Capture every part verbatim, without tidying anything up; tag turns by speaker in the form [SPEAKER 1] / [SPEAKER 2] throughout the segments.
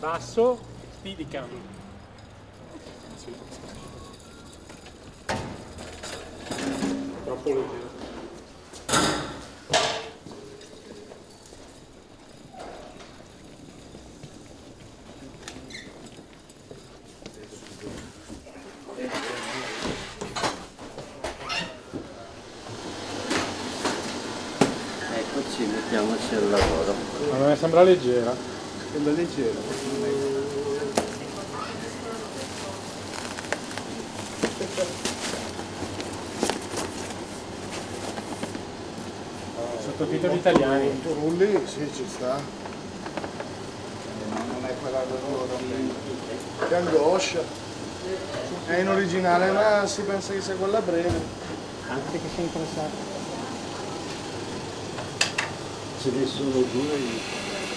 [SPEAKER 1] basso, T di cambio. Troppo leggero.
[SPEAKER 2] Eccoci, mettiamoci al lavoro.
[SPEAKER 1] Ma mi sembra leggera.
[SPEAKER 3] Sembra leggera.
[SPEAKER 1] Sottotitoli italiani.
[SPEAKER 3] Rulli, sì, ci sta. Ma non è quella da loro. Che angoscia. È in originale, ma si pensa che sia quella breve.
[SPEAKER 1] Anche che sei interessato.
[SPEAKER 2] Ce ne sono due.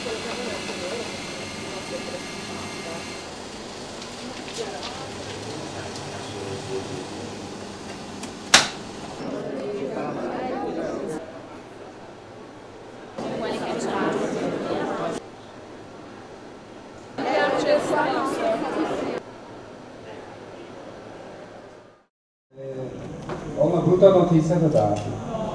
[SPEAKER 4] Ho una brutta notizia da darvi.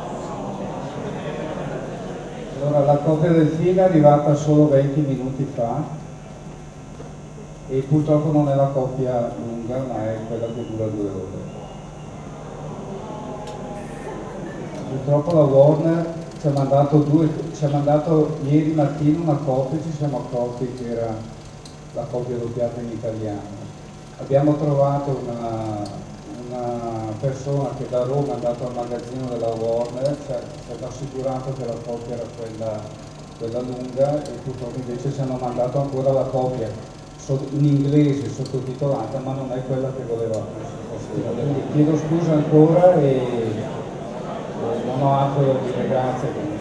[SPEAKER 4] Allora, la copia del film è arrivata solo venti minuti fa e purtroppo non è la copia lunga, ma è quella che dura due ore. Purtroppo la Warner ci ha mandato, due, ci ha mandato ieri mattina una copia, ci siamo accorti che era la copia doppiata in italiano. Abbiamo trovato una, una persona che da Roma è andata al magazzino della Warner, ci ha, ci ha assicurato che la copia era quella, quella lunga e purtroppo invece ci hanno mandato ancora la copia in inglese sottotitolata, ma non è quella che volevamo. Quindi chiedo scusa ancora e non ho altro da dire, grazie.